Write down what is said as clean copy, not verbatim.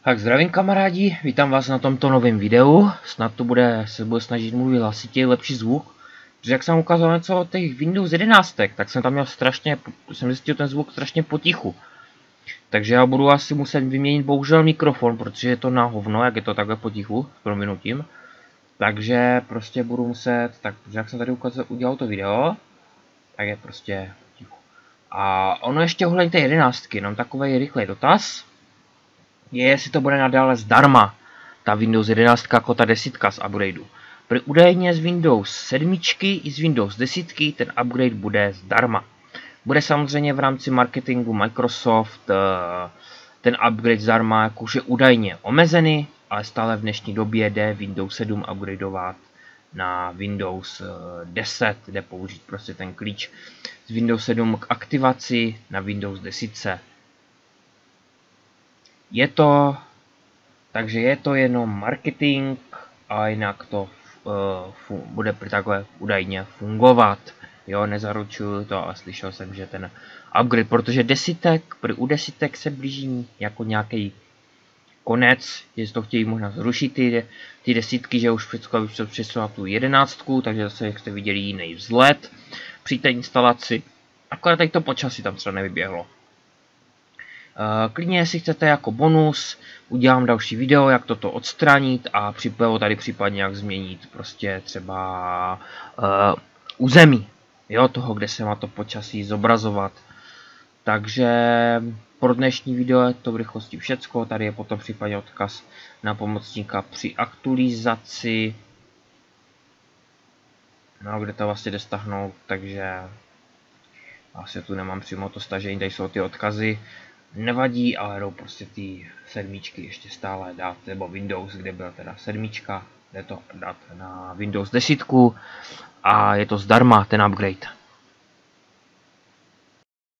Tak zdravím kamarádi, vítám vás na tomto novém videu. Snad to se bude snažit mluvit hlasitě, lepší zvuk. Protože jak jsem ukázal něco od těch Windows 11, tak jsem tam měl jsem zjistil ten zvuk strašně potichu. Takže já budu asi muset vyměnit bohužel mikrofon, protože je to na hovno, jak je to takhle potichu, s prominutím. Takže prostě budu muset, jak jsem tady udělal to video, tak je prostě potichu. A ono ještě ohledně té 11, jenom takový rychlý dotaz. Jestli to bude nadále zdarma, ta Windows 11 jako ta 10 z upgradeu. Údajně z Windows 7 i z Windows 10 ten upgrade bude zdarma. Bude samozřejmě v rámci marketingu Microsoft ten upgrade zdarma jakože údajně omezený, ale stále v dnešní době jde Windows 7 upgradeovat na Windows 10, jde použít prostě ten klíč z Windows 7 k aktivaci na Windows 10. Takže je to jenom marketing a jinak to bude takhle údajně fungovat. Jo, nezaručuju to, ale slyšel jsem, že ten upgrade, protože u desítek se blíží jako nějaký konec, že to chtějí možná zrušit ty desítky, že už přešlo na tu 11, takže zase, jak jste viděli, jiný vzhled při té instalaci. Akorát tady to počasí tam třeba nevyběhlo. Klidně, jestli chcete jako bonus, udělám další video, jak toto odstranit a tady případně jak změnit prostě třeba území, jo, toho, kde se má to počasí zobrazovat. Takže pro dnešní video je to v rychlosti všecko, tady je potom případně odkaz na pomocníka při aktualizaci, no, kde to vlastně jde stáhnout, takže asi tu nemám přímo to stažení, tady jsou ty odkazy. Nevadí, ale jdou prostě ty sedmičky ještě stále dát, nebo Windows, kde byla teda sedmička, jde to dát na Windows 10 a je to zdarma ten upgrade.